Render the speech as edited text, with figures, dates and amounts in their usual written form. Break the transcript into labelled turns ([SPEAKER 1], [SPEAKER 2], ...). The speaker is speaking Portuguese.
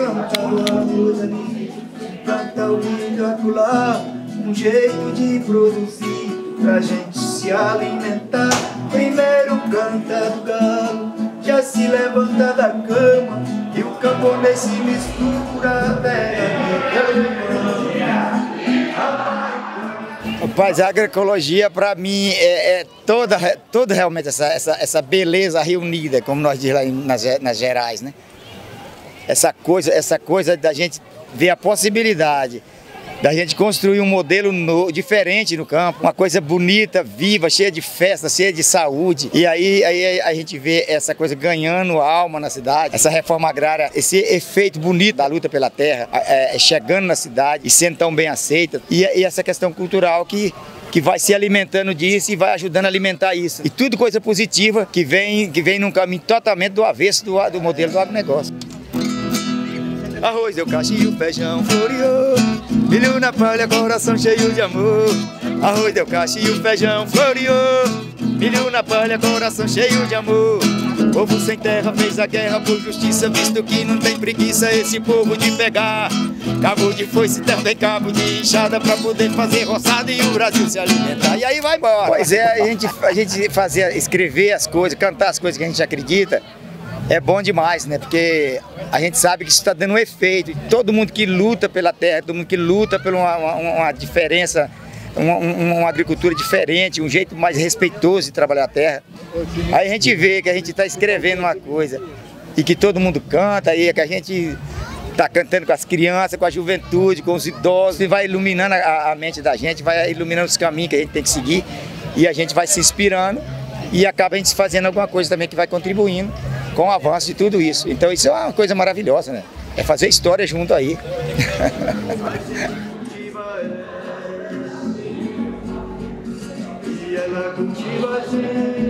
[SPEAKER 1] planta o arroz ali, planta o milho acolá, um jeito de produzir pra gente se alimentar. Primeiro canta do galo, já se levanta da cama, e o camponês se mistura a terra e a
[SPEAKER 2] Rapaz, a agroecologia para mim é toda realmente essa beleza reunida, como nós dizemos lá nas Gerais, né? Essa coisa da gente ver a possibilidade da gente construir um modelo diferente no campo, uma coisa bonita, viva, cheia de festa, cheia de saúde. E aí a gente vê essa coisa ganhando alma na cidade, essa reforma agrária, esse efeito bonito da luta pela terra, chegando na cidade e sendo tão bem aceita. E essa questão cultural que vai se alimentando disso e vai ajudando a alimentar isso. E tudo coisa positiva que vem num caminho totalmente do avesso do modelo do agronegócio. Arroz deu caixinho, feijão floreou, milho na palha, coração cheio de amor. Arroz deu caixinho, feijão floreou, milho na palha, coração cheio de amor. Povo sem terra fez a guerra por justiça, visto que não tem preguiça esse povo de pegar cabo de foice, também cabo de enxada, pra poder fazer roçada e o Brasil se alimentar. E aí vai embora. Pois é, a gente escrever as coisas, cantar as coisas que a gente acredita, é bom demais, né? Porque a gente sabe que isso está dando um efeito. E todo mundo que luta pela terra, todo mundo que luta por uma diferença, uma agricultura diferente, um jeito mais respeitoso de trabalhar a terra. Aí a gente vê que a gente está escrevendo uma coisa e que todo mundo canta, e que a gente está cantando com as crianças, com a juventude, com os idosos, e vai iluminando a mente da gente, vai iluminando os caminhos que a gente tem que seguir, e a gente vai se inspirando e acaba a gente fazendo alguma coisa também que vai contribuindo com o avanço de tudo isso. Então isso é uma coisa maravilhosa, né? É fazer história junto aí.
[SPEAKER 1] ela cultiva a gente.